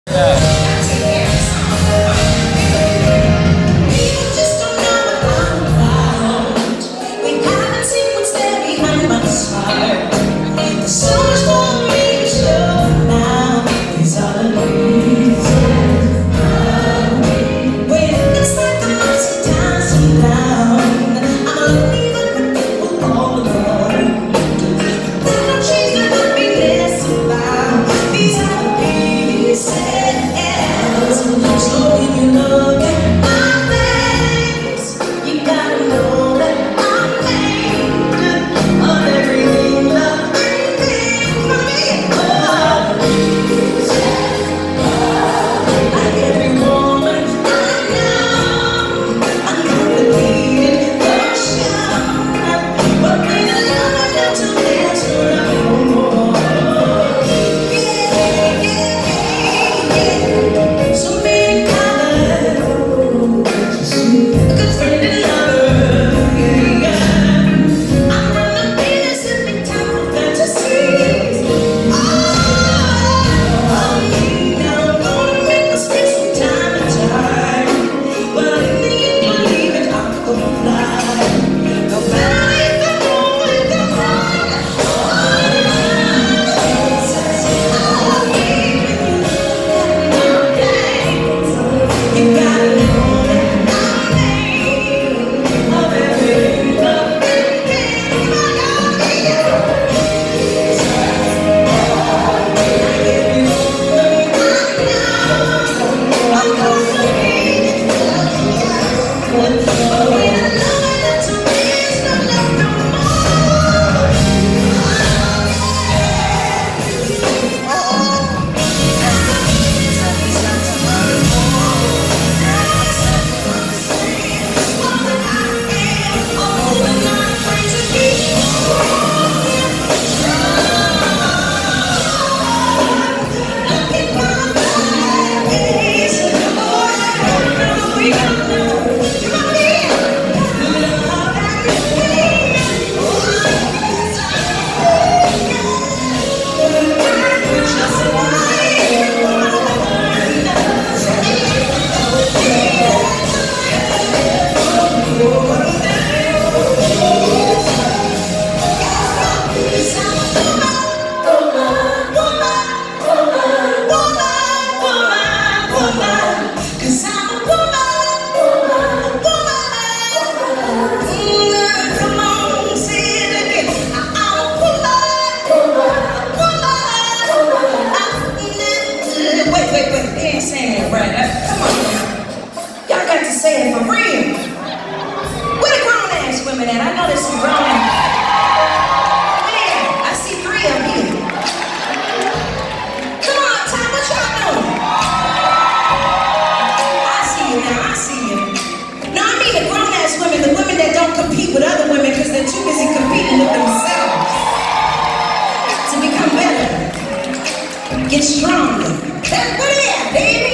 Get stronger. That's what it is, baby.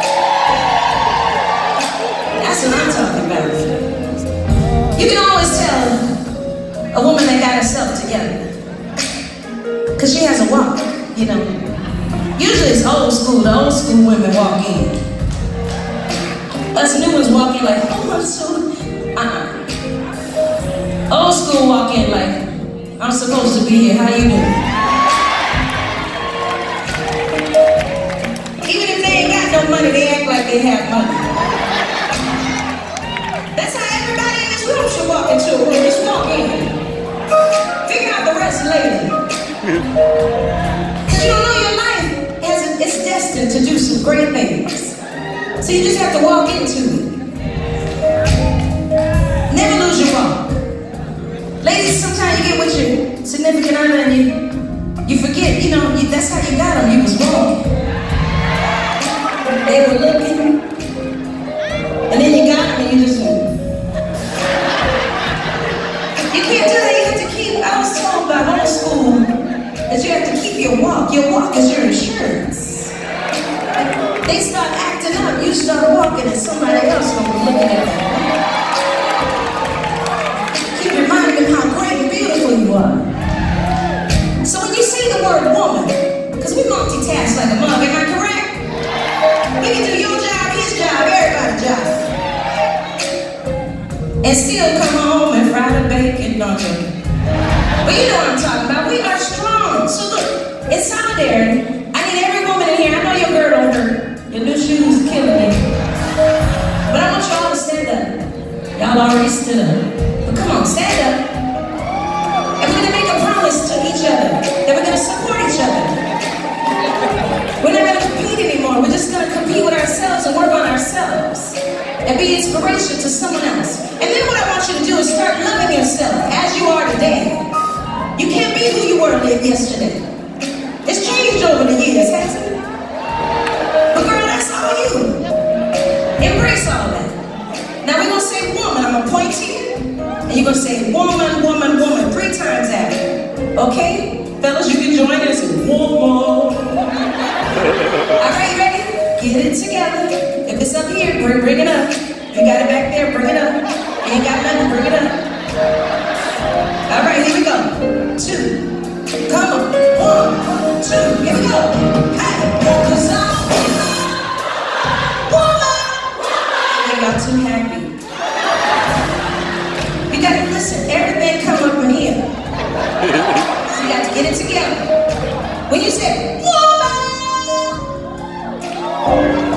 That's what I'm talking about. You can always tell a woman that got herself together, because she has a walk, you know. Usually it's old school. The old school women walk in. Us new ones walk in like, oh, I'm so... Old school walk in like, I'm supposed to be here. How you doing? Even if they ain't got no money, they act like they have money. That's how everybody in this room should walk into a room. Just walk in. Figure out the rest later. Because you don't know your life is destined to do some great things. So you just have to walk into it. Never lose your walk. Ladies, sometimes you get with your significant other and you forget, you know, that's how you got them. You was walking. They were looking, and then you got them and you just went. You can't do that. You have to keep, I was told by old school that you have to keep your walk. Your walk is your insurance. They start acting up, you start walking, and somebody else gonna be looking at them. Keep reminding them how great and beautiful you are. So when you say the word woman, because we multitask like a mug, am I correct? and still come home and fry the bacon, don't you? But you know what I'm talking about. We are strong. So look, in solidarity, I need every woman in here. I know your girl don't hurt. Your new shoes are killing me. But I want y'all to stand up. Y'all already stood up. But come on, stand up. And we're gonna make a promise to each other that we're gonna support each other. We're not gonna compete anymore. We're just gonna compete with ourselves and work on ourselves and be inspiration to someone else. And then what I want you to do is start loving yourself as you are today. You can't be who you were yesterday. It's changed over the years, hasn't it? But girl, that's all you. Embrace all that. Now we're gonna say woman. I'm gonna point to you, and you're gonna say woman, woman, woman 3 times after. Okay? Fellas, you can join us in woman. Alright, ready? Get it together. If it's up here, bring it up. You got it back there, bring it up. You ain't got nothing, bring it up. Alright, here we go. 2. Come on. 1, 2. Here we go. Hey, cause I'm woman. Y'all too happy. You gotta listen. Everything come up in here. So you got to get it together. When you say woman.